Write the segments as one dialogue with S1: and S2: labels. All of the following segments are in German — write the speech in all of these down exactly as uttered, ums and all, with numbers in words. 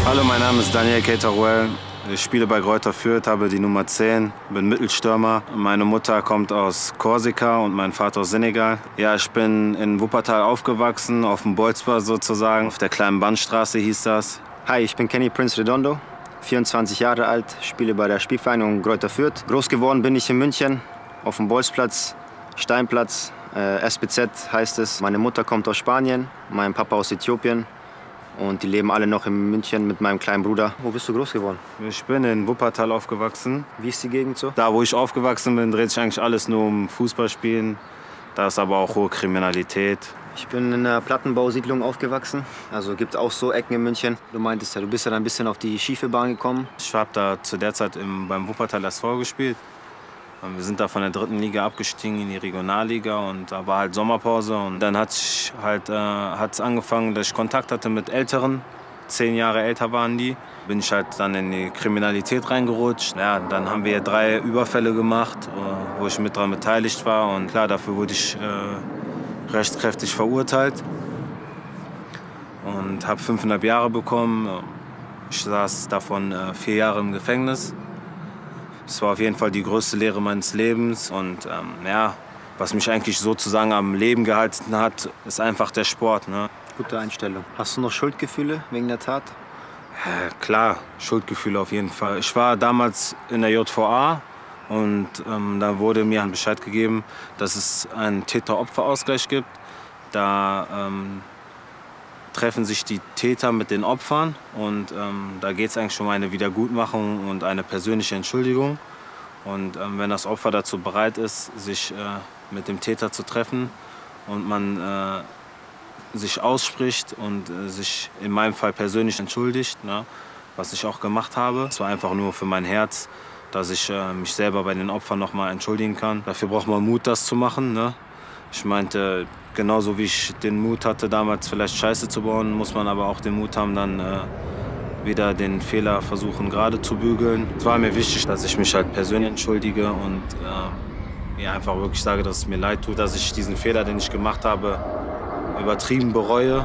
S1: Hallo, mein Name ist Daniel Keitaruel. Ich spiele bei Greuther Fürth, habe die Nummer zehn, bin Mittelstürmer. Meine Mutter kommt aus Korsika und mein Vater aus Senegal. Ja, ich bin in Wuppertal aufgewachsen, auf dem Bolzplatz sozusagen. Auf der kleinen Bandstraße hieß das.
S2: Hi, ich bin Kenny Prince Redondo, vierundzwanzig Jahre alt, spiele bei der Spielvereinigung Greuther Fürth. Groß geworden bin ich in München, auf dem Bolzplatz, Steinplatz, äh, S B Z heißt es. Meine Mutter kommt aus Spanien, mein Papa aus Äthiopien. Und die leben alle noch in München mit meinem kleinen Bruder. Wo bist du groß geworden?
S1: Ich bin in Wuppertal aufgewachsen.
S2: Wie ist die Gegend so?
S1: Da, wo ich aufgewachsen bin, dreht sich eigentlich alles nur um Fußballspielen. Da ist aber auch hohe Kriminalität.
S2: Ich bin in einer Plattenbausiedlung aufgewachsen. Also gibt auch so Ecken in München. Du meintest ja, du bist ja dann ein bisschen auf die schiefe Bahn gekommen.
S1: Ich habe da zu der Zeit im, beim Wuppertal S V gespielt. Wir sind da von der dritten Liga abgestiegen in die Regionalliga und da war halt Sommerpause. Und dann hat es halt, äh, hat's angefangen, dass ich Kontakt hatte mit Älteren. Zehn Jahre älter waren die. Bin ich halt dann in die Kriminalität reingerutscht. Ja, dann haben wir drei Überfälle gemacht, äh, wo ich mit daran beteiligt war. Und klar, dafür wurde ich äh, rechtskräftig verurteilt. Und habe fünfeinhalb Jahre bekommen. Ich saß davon äh, vier Jahre im Gefängnis. Es war auf jeden Fall die größte Lehre meines Lebens. Und ähm, ja, was mich eigentlich sozusagen am Leben gehalten hat, ist einfach der Sport. Ne?
S2: Gute Einstellung. Hast du noch Schuldgefühle wegen der Tat?
S1: Ja, klar, Schuldgefühle auf jeden Fall. Ich war damals in der J V A und ähm, da wurde mir Bescheid gegeben, dass es einen Täter-Opfer-Ausgleich gibt. Da ähm, treffen sich die Täter mit den Opfern und ähm, da geht es eigentlich um eine Wiedergutmachung und eine persönliche Entschuldigung. Und ähm, wenn das Opfer dazu bereit ist, sich äh, mit dem Täter zu treffen und man äh, sich ausspricht und äh, sich in meinem Fall persönlich entschuldigt, ne, was ich auch gemacht habe. Es war einfach nur für mein Herz, dass ich äh, mich selber bei den Opfern noch mal entschuldigen kann. Dafür braucht man Mut, das zu machen. Ne? Ich meinte, genauso wie ich den Mut hatte, damals vielleicht Scheiße zu bauen, muss man aber auch den Mut haben, dann äh, wieder den Fehler versuchen gerade zu bügeln. Es war mir wichtig, dass ich mich halt persönlich entschuldige und äh, ja, einfach wirklich sage, dass es mir leid tut, dass ich diesen Fehler, den ich gemacht habe, übertrieben bereue.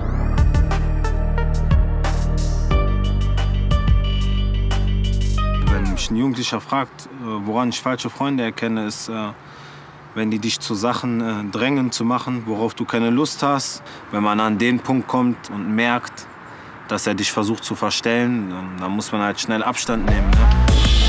S1: Wenn mich ein Jugendlicher fragt, woran ich falsche Freunde erkenne, ist, äh, wenn die dich zu Sachen äh, drängen zu machen, worauf du keine Lust hast. Wenn man an den Punkt kommt und merkt, dass er dich versucht zu verstellen, dann muss man halt schnell Abstand nehmen. Ne?